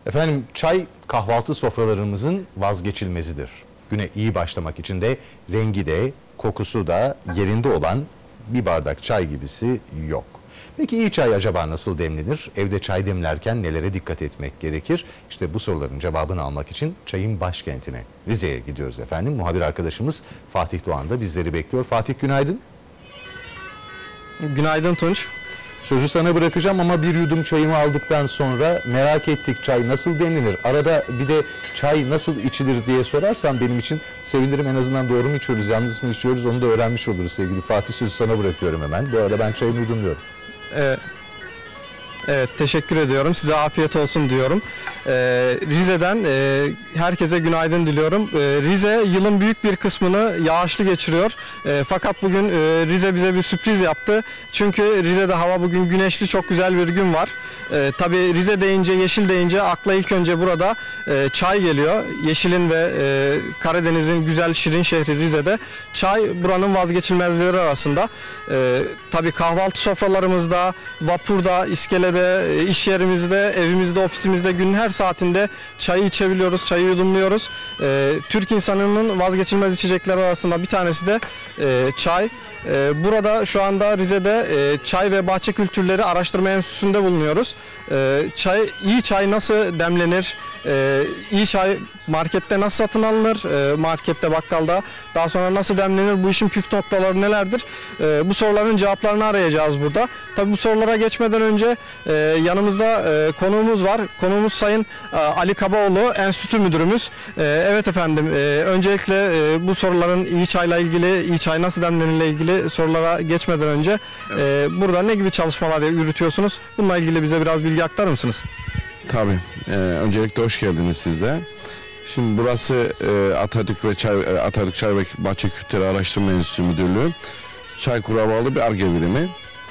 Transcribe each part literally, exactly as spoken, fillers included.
Efendim, çay kahvaltı sofralarımızın vazgeçilmezidir. Güne iyi başlamak için de rengi de kokusu da yerinde olan bir bardak çay gibisi yok. Peki iyi çay acaba nasıl demlenir? Evde çay demlerken nelere dikkat etmek gerekir? İşte bu soruların cevabını almak için çayın başkentine, Rize'ye gidiyoruz efendim. Muhabir arkadaşımız Fatih Doğan da bizleri bekliyor. Fatih, günaydın. Günaydın Tunç. Sözü sana bırakacağım ama bir yudum çayımı aldıktan sonra merak ettik, çay nasıl demlenir? Arada bir de çay nasıl içilir diye sorarsan benim için sevinirim. En azından doğru mu içiyoruz, yalnız mı içiyoruz onu da öğrenmiş oluruz sevgili Fatih. Sözü sana bırakıyorum hemen. Bu arada ben çayımı yudumluyorum. Evet. Evet, teşekkür ediyorum. Size afiyet olsun diyorum. Ee, Rize'den e, herkese günaydın diliyorum. Ee, Rize yılın büyük bir kısmını yağışlı geçiriyor. E, fakat bugün e, Rize bize bir sürpriz yaptı. Çünkü Rize'de hava bugün güneşli, çok güzel bir gün var. E, tabii Rize deyince, yeşil deyince akla ilk önce burada e, çay geliyor. Yeşilin ve e, Karadeniz'in güzel şirin şehri Rize'de çay buranın vazgeçilmezleri arasında. E, tabii kahvaltı sofralarımızda, vapurda, iskelede, iş yerimizde, evimizde, ofisimizde günün her saatinde çayı içebiliyoruz, çayı yudumluyoruz. E, Türk insanının vazgeçilmez içecekleri arasında bir tanesi de e, çay. E, burada şu anda Rize'de e, Çay ve Bahçe Kültürleri Araştırma Enstitüsü'nde bulunuyoruz. E, çay, iyi çay nasıl demlenir? E, iyi çay markette nasıl satın alınır? E, markette, bakkalda. Daha sonra nasıl demlenir? Bu işin püf noktaları nelerdir? E, bu soruların cevaplarını arayacağız burada. Tabii bu sorulara geçmeden önce e, yanımızda e, konuğumuz var. Konuğumuz Sayın e, Ali Kabaoğlu, Enstitü Müdürümüz. E, evet efendim, e, öncelikle e, bu soruların iyi çayla ilgili, iyi çay nasıl demlenirle ilgili sorulara geçmeden önce evet. e, burada ne gibi çalışmalar yürütüyorsunuz? Bununla ilgili bize biraz bilgi aktarır mısınız? Tabii. Ee, öncelikle hoş geldiniz siz de. Şimdi burası e, Atatürk ve Çay e, Atatürk Çay ve Bahçe Kültürleri Araştırma Enstitüsü Müdürlüğü. Çaykur'a bağlı bir Ar-Ge birimi.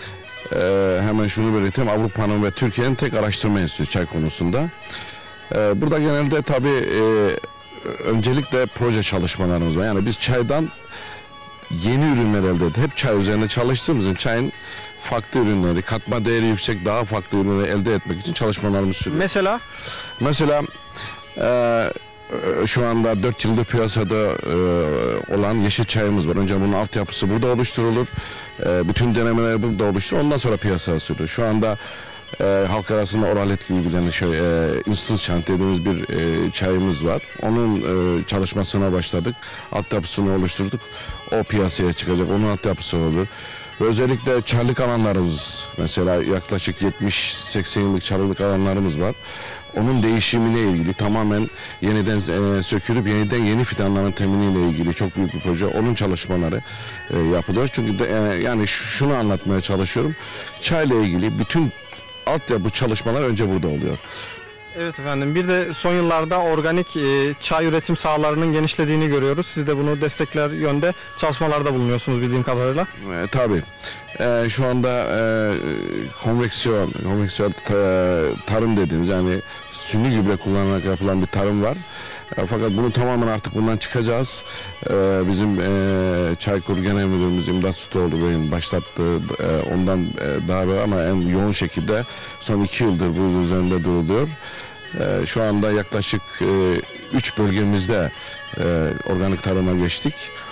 Ee, hemen şunu belirteyim. Avrupa'nın ve Türkiye'nin tek araştırma enstitüsü çay konusunda. Ee, burada genelde tabii e, öncelikle proje çalışmalarımız var. Yani biz çaydan yeni ürünler elde ediyoruz. Hep çay üzerinde çalıştığımız için çayın farklı ürünleri, katma değeri yüksek daha farklı ürünleri elde etmek için çalışmalarımız sürüyor. Mesela? Mesela e, şu anda dört yıldır piyasada e, olan yeşil çayımız var. Önce bunun altyapısı burada oluşturulur. E, bütün denemeler burada oluşturulur. Ondan sonra piyasaya sürülür. Şu anda e, halk arasında oralet gibi bilinen şey, e, instant chant dediğimiz bir e, çayımız var. Onun e, çalışmasına başladık. Altyapısını oluşturduk. O piyasaya çıkacak. Onun altyapısı olur. Ve özellikle çaylık alanlarımız, mesela yaklaşık yetmiş seksen yıllık çaylık alanlarımız var. Onun değişimine ilgili tamamen yeniden e, sökülüp yeniden yeni fidanların teminiyle ilgili çok büyük bir proje. Onun çalışmaları e, yapılıyor. Çünkü de, e, yani şunu anlatmaya çalışıyorum. Çayla ilgili bütün altyapı çalışmalar önce burada oluyor. Evet efendim, bir de son yıllarda organik e, çay üretim sahalarının genişlediğini görüyoruz. Siz de bunu destekler yönde çalışmalarda bulunuyorsunuz bildiğim kadarıyla. E, tabii. E, şu anda e, konveksiyon, konveksiyon tarım dediğimiz, yani sünni gübre kullanarak yapılan bir tarım var. E, fakat bunu tamamen artık bundan çıkacağız. E, bizim e, Çaykur Genel Müdürümüz İmdat Sütoğlu Bey'in başlattığı e, ondan e, daha böyle ama en yoğun şekilde son iki yıldır bu üzerinde duruluyor. E, şu anda yaklaşık e, üç bölgemizde e, organik tarıma geçtik.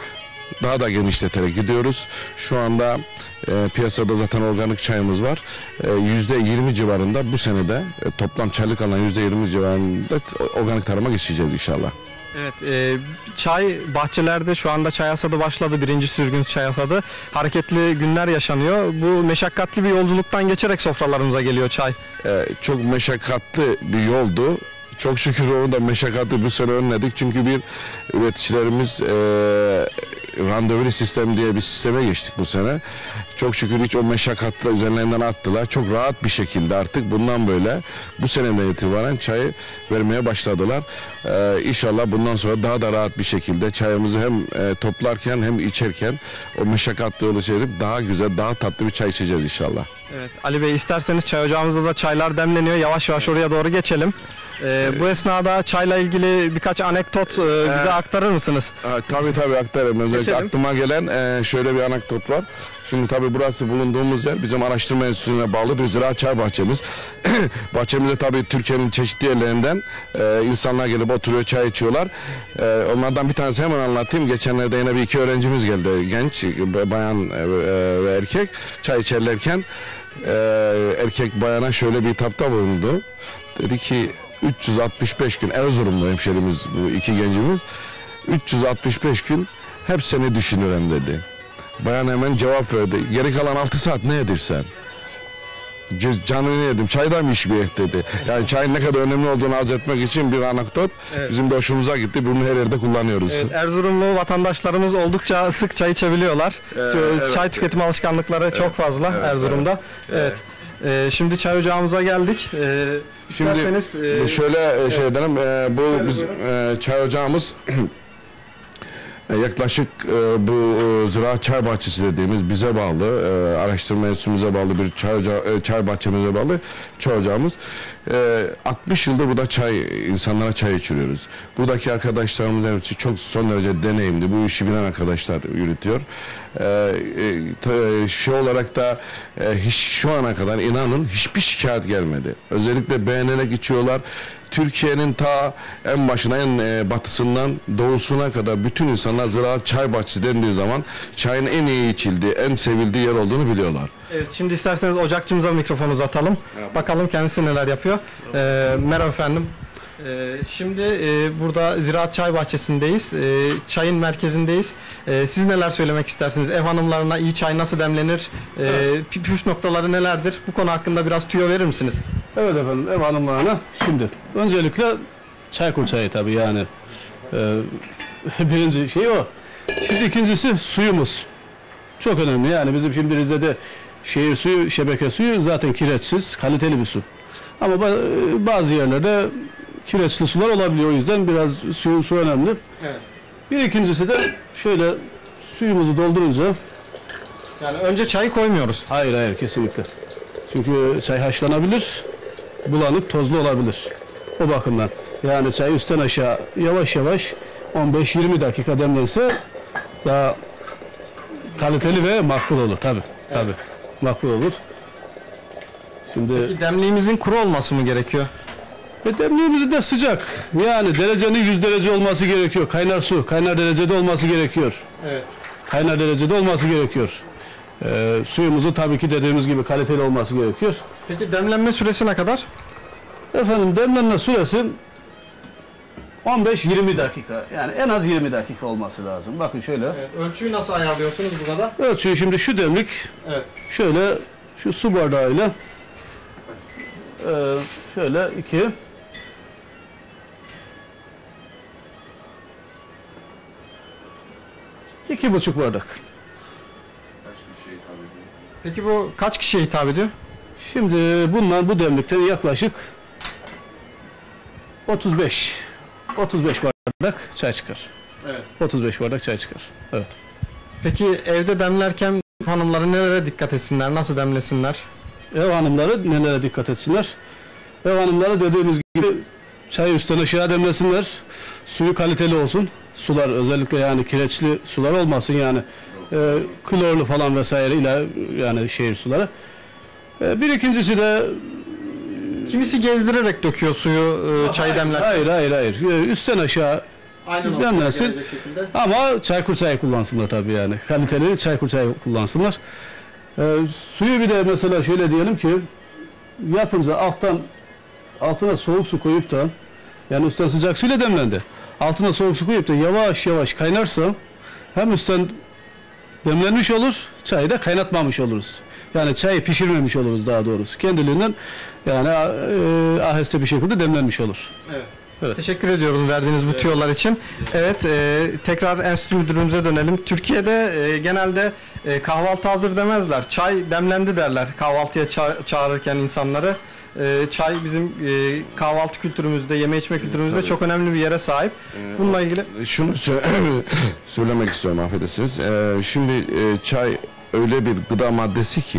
Daha da genişleterek gidiyoruz. Şu anda e, piyasada zaten organik çayımız var. yüzde yirmi civarında bu senede e, toplam çaylık alan yüzde yirmi civarında organik tarıma geçeceğiz inşallah. Evet, e, çay bahçelerde şu anda çay hasadı başladı. Birinci sürgün çay hasadı. Hareketli günler yaşanıyor. Bu meşakkatli bir yolculuktan geçerek sofralarımıza geliyor çay. E, çok meşakkatli bir yoldu. Çok şükür onu da meşakkatli bu sene önledik. Çünkü bir üreticilerimiz e, randevulu sistem diye bir sisteme geçtik bu sene. Çok şükür hiç o meşakkatla üzerlerinden attılar. Çok rahat bir şekilde artık bundan böyle bu seneden itibaren çayı vermeye başladılar. Ee, İnşallah bundan sonra daha da rahat bir şekilde çayımızı hem e, toplarken hem içerken o meşakkatli yolu çevirip daha güzel, daha tatlı bir çay içeceğiz inşallah. Evet Ali Bey, isterseniz çay ocağımızda da çaylar demleniyor. Yavaş yavaş oraya doğru geçelim. Ee, bu esnada çayla ilgili birkaç anekdot e, bize aktarır mısınız? Ha, tabii tabii aktarırım. Özellikle Geçelim. aklıma gelen e, şöyle bir anekdot var. Şimdi tabii burası bulunduğumuz yer bizim araştırma enstitüsüne bağlı bir ziraat çay bahçemiz. Bahçemizde tabii Türkiye'nin çeşitli yerlerinden e, insanlar gelip oturuyor, çay içiyorlar. E, onlardan bir tanesi hemen anlatayım. Geçenlerde yine bir iki öğrencimiz geldi. Genç, bayan e, ve erkek çay içerlerken e, erkek bayana şöyle bir hitapta bulundu. Dedi ki üç yüz altmış beş gün Erzurumlu hemşerimiz bu iki gencimiz. üç yüz altmış beş gün hep seni düşünürüm dedi. Bayan hemen cevap verdi. Geri kalan altı saat ne edirsen? Canını yedim. Çaydan mı içmeyek dedi. Yani çayın ne kadar önemli olduğunu arz etmek için bir anekdot. Evet. Bizim de hoşumuza gitti. Bunu her yerde kullanıyoruz. Evet, Erzurumlu vatandaşlarımız oldukça sık çay içebiliyorlar. evet, çay evet. tüketim alışkanlıkları çok fazla evet, Erzurum'da. Evet. Ee, şimdi çay ocağımıza geldik. Ee, Şimdi isterseniz, e, şöyle şey edelim. E, bu Buyurun, biz e, çay ocağımız E, yaklaşık e, bu e, ziraat çay bahçesi dediğimiz bize bağlı, e, araştırma enstitümüze bağlı bir çay, ocağı, e, çay bahçemize bağlı çay ocağımız. E, altmış yıldır burada çay, insanlara çay içiriyoruz. Buradaki arkadaşlarımız hepsi çok son derece deneyimli, bu işi bilen arkadaşlar yürütüyor. E, e, t- şey olarak da e, hiç, şu ana kadar inanın hiçbir şikayet gelmedi. Özellikle beğenerek içiyorlar. Türkiye'nin ta en başına, en e, batısından doğusuna kadar bütün insanlar ziraat çay bahçesi dendiği zaman çayın en iyi içildiği, en sevildiği yer olduğunu biliyorlar. evet, şimdi isterseniz ocakçımıza mikrofon uzatalım. Bakalım kendisi neler yapıyor. Ee, merhaba efendim. Ee, şimdi e, burada Ziraat Çay Bahçesi'ndeyiz. Ee, çayın merkezindeyiz. Ee, siz neler söylemek istersiniz? Ev hanımlarına iyi çay nasıl demlenir? Ee, püf püf noktaları nelerdir? Bu konu hakkında biraz tüyo verir misiniz? Evet efendim, ev hanımlarına şimdi öncelikle Çaykur çayı tabii yani e, birinci şey o. Şimdi ikincisi suyumuz çok önemli, yani bizim şimdi Rize'de şehir suyu, şebeke suyu zaten kireçsiz, kaliteli bir su. Ama ba- bazı yerlerde kireçli sular olabiliyor, o yüzden biraz suyu su önemli. Evet. Bir ikincisi de şöyle suyumuzu doldurunca, Yani önce çayı koymuyoruz. hayır hayır kesinlikle. Çünkü çay haşlanabilir, bulanık, tozlu olabilir. O bakımdan. Yani çay üstten aşağı yavaş yavaş on beş yirmi dakika demlense daha kaliteli ve makbul olur tabi. Tabi. Makbul olur. Şimdi Peki demliğimizin kuru olması mı gerekiyor? e, demliğimizi de sıcak. Yani derecenin yüz derece olması gerekiyor. Kaynar su, kaynar derecede olması gerekiyor. Evet. Kaynar derecede olması gerekiyor. Ee, suyumuzu tabii ki dediğimiz gibi kaliteli olması gerekiyor. Peki demlenme süresi ne kadar? Efendim demlenme süresi on beş yirmi dakika. Yani en az yirmi dakika olması lazım. Bakın şöyle. Evet, ölçüyü nasıl ayarlıyorsunuz burada? Ölçüyü şimdi şu demlik Evet. şöyle şu su bardağıyla e, şöyle iki iki buçuk bardak. Peki bu kaç kişiye hitap ediyor? Şimdi bunlar bu demlikten yaklaşık otuz beş otuz beş bardak çay çıkar. Evet. otuz beş bardak çay çıkar. Evet. Peki evde demlerken hanımları nelere dikkat etsinler, nasıl demlesinler? Ev hanımları nelere dikkat etsinler? Ev hanımları dediğimiz gibi çayı üstten aşağı demlesinler. Suyu kaliteli olsun. Sular özellikle yani kireçli sular olmasın, yani e, klorlu falan vesaire ile yani şehir suları. E, bir ikincisi de Kimisi gezdirerek döküyor suyu e, çayı demlerken. hayır hayır hayır E, üstten aşağı Aynen demlensin. gelecek şekilde. Ama Çaykur çayı kullansınlar tabii yani. Kaliteli Çaykur çayı kullansınlar. Ee, suyu bir de mesela şöyle diyelim ki yapınca alttan altına soğuk su koyup da, yani üstten sıcak suyla demlendi. Altına soğuk su koyup da yavaş yavaş kaynarsa hem üstten demlenmiş olur, çayı da kaynatmamış oluruz. Yani çayı pişirmemiş oluruz daha doğrusu. Kendiliğinden yani e, aheste bir şekilde demlenmiş olur. Evet. Evet. Teşekkür ediyorum verdiğiniz bu tüyolar için. Evet, e, tekrar enstitü müdürümüze dönelim. Türkiye'de e, genelde e, kahvaltı hazır demezler. Çay demlendi derler kahvaltıya ça- çağırırken insanları. E, çay bizim e, kahvaltı kültürümüzde, yeme içme kültürümüzde Tabii. çok önemli bir yere sahip. Bununla ilgili Şunu sö- söylemek istiyorum, affedersiniz. Ee, şimdi e, çay öyle bir gıda maddesi ki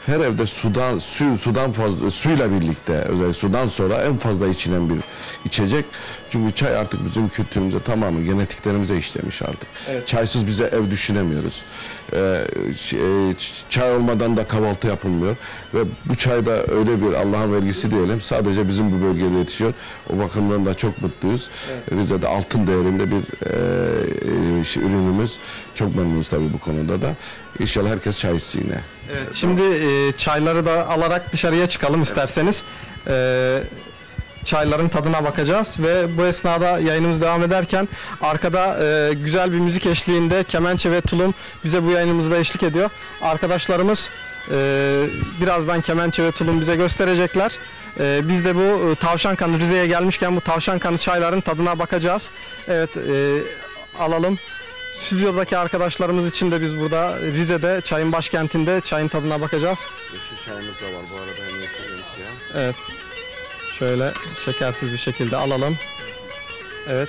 her evde sudan su sudan fazla suyla birlikte, özellikle sudan sonra en fazla içilen bir içecek. Çünkü çay artık bizim kültürümüze, tamamen genetiklerimize işlemiş artık. Evet. Çaysız bize ev düşünemiyoruz. Ee, ç- çay olmadan da kahvaltı yapılmıyor ve bu çay da öyle bir Allah'ın vergisi diyelim. Sadece bizim bu bölgede yetişiyor. O bakımdan da çok mutluyuz. Evet. Rize'de altın değerinde bir e, e, şey, ürünümüz. Çok memnunuz tabii bu konuda da. İnşallah herkes çay içsin yine. Evet, şimdi e, çayları da alarak dışarıya çıkalım isterseniz. E, çayların tadına bakacağız ve bu esnada yayınımız devam ederken arkada e, güzel bir müzik eşliğinde kemençe ve tulum bize bu yayınımızda eşlik ediyor. Arkadaşlarımız e, birazdan kemençe ve tulum bize gösterecekler. E, biz de bu e, tavşan kanı, Rize'ye gelmişken bu tavşan kanı çayların tadına bakacağız. Evet, e, alalım. Stüdyodaki arkadaşlarımız için de biz burada Rize'de çayın başkentinde çayın tadına bakacağız. Yeşil çayımız da var bu arada. Hem yeşil hem siyah. Evet. Şöyle şekersiz bir şekilde alalım. Evet.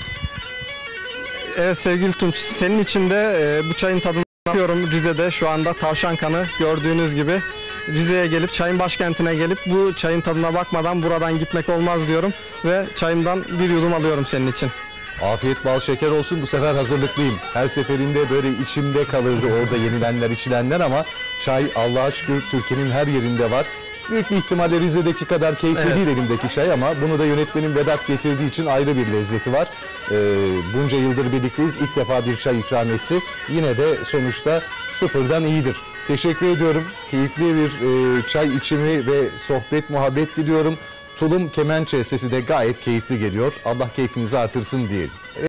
Evet sevgili Tunç, senin için de e, bu çayın tadına bakıyorum. Rize'de şu anda tavşan kanı gördüğünüz gibi. Rize'ye gelip, çayın başkentine gelip bu çayın tadına bakmadan buradan gitmek olmaz diyorum. Ve çayımdan bir yudum alıyorum senin için. Afiyet bal şeker olsun, bu sefer hazırlıklıyım. Her seferinde böyle içimde kalırdı orada yenilenler içilenler ama çay Allah'a şükür Türkiye'nin her yerinde var. Büyük bir ihtimalle Rize'deki kadar keyifli Evet. değil elimdeki çay ama bunu da yönetmenim Vedat getirdiği için ayrı bir lezzeti var. Ee, bunca yıldır birlikteyiz. İlk defa bir çay ikram etti. Yine de sonuçta sıfırdan iyidir. Teşekkür ediyorum. Keyifli bir e, çay içimi ve sohbet, muhabbet diliyorum. Tulum kemençe sesi de gayet keyifli geliyor. Allah keyfinizi artırsın diyelim.